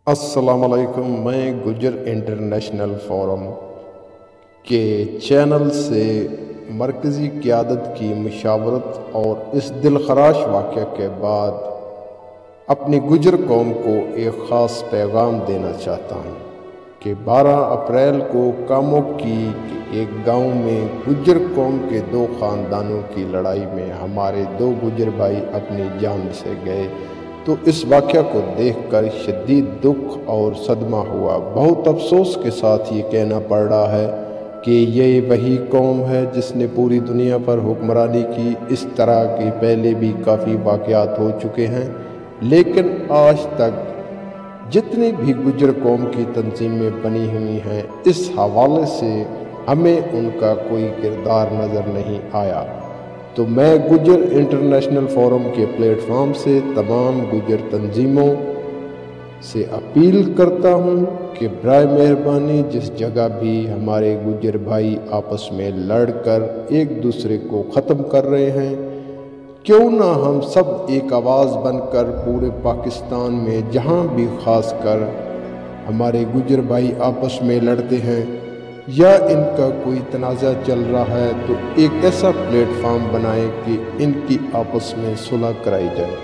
السلام علیکم، میں گجر انٹرنیشنل فورم کے چینل سے مرکزی قیادت کی مشاورت اور اس دلخراش واقعہ کے بعد اپنی گجر قوم کو ایک خاص پیغام دینا چاہتا ہوں کہ 12 اپریل کو کاموک کی ایک گاؤں میں گجر قوم کے 2 خاندانوں کی لڑائی میں ہمارے 2 گجر بھائی اپنی جان سے گئے، تو اس واقعہ کو دیکھ کر شدید دکھ اور صدمہ ہوا۔ بہت افسوس کے ساتھ یہ کہنا پڑ رہا ہے کہ یہ وہی قوم ہے جس نے پوری دنیا پر حکمرانی کی۔ اس طرح کے پہلے بھی کافی واقعات ہو چکے ہیں، لیکن آج تک جتنی بھی گجر قوم کی تنظیمیں بنی ہوئی ہیں، اس حوالے سے ہمیں ان کا کوئی کردار نظر نہیں آیا۔ تو میں گجر انٹرنیشنل فورم کے پلیٹ فارم سے تمام گجر تنظیموں سے اپیل کرتا ہوں کہ برائے مہربانی جس جگہ بھی ہمارے گجر بھائی آپس میں لڑ کر ایک دوسرے کو ختم کر رہے ہیں، کیوں نہ ہم سب ایک آواز بن کر پورے پاکستان میں جہاں بھی خاص کر ہمارے گجر بھائی آپس میں لڑتے ہیں یا ان کا کوئی تنازع چل رہا ہے، تو ایک ایسا پلیٹ فارم بنائیں کہ ان کی آپس میں صلح کرائی جائے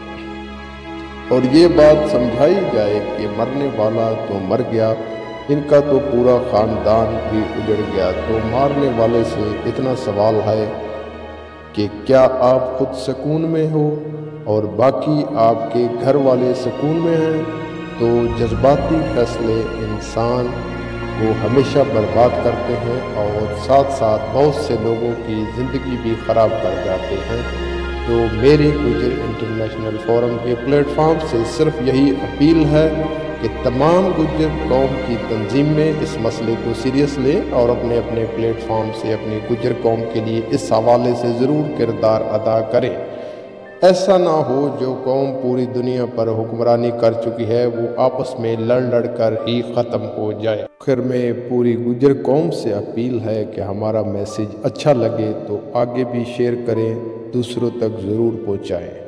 اور یہ بات سمجھائی جائے کہ مرنے والا تو مر گیا، ان کا تو پورا خاندان بھی اجڑ گیا، تو مارنے والے سے اتنا سوال ہے کہ کیا آپ خود سکون میں ہو اور باقی آپ کے گھر والے سکون میں ہیں؟ تو جذباتی فیصلے انسان کو ہمیشہ برباد کرتے ہیں اور ساتھ ساتھ بہت سے لوگوں کی زندگی بھی خراب کر جاتے ہیں۔ تو میری گجر انٹرنیشنل فورم کے پلیٹ فارم سے صرف یہی اپیل ہے کہ تمام گجر قوم کی تنظیمیں اس مسئلے کو سیریس لیں اور اپنے اپنے پلیٹ فارم سے اپنی گجر قوم کے لیے اس حوالے سے ضرور کردار ادا کریں۔ ایسا نہ ہو جو قوم پوری دنیا پر حکمرانی کر چکی ہے وہ آپس میں لڑ لڑ کر ہی ختم ہو جائے۔ آخر میں پوری گجر قوم سے اپیل ہے کہ ہمارا میسیج اچھا لگے تو آگے بھی شیئر کریں، دوسروں تک ضرور پہنچائیں۔